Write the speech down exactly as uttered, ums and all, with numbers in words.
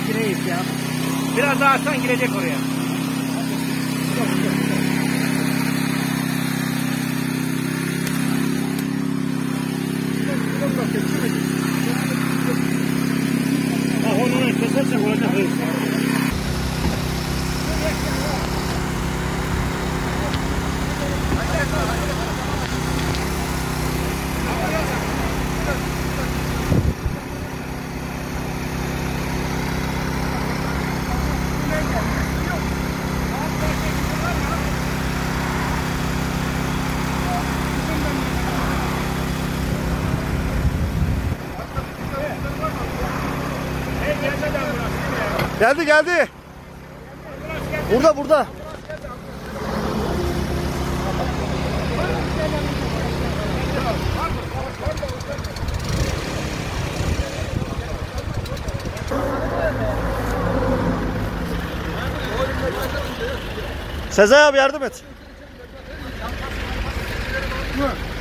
Reis ya. Biraz daha açsan girecek oraya. Ha onu kesersen olacak reis. Geldi geldi. Burada burada. Sezai abi yardım et.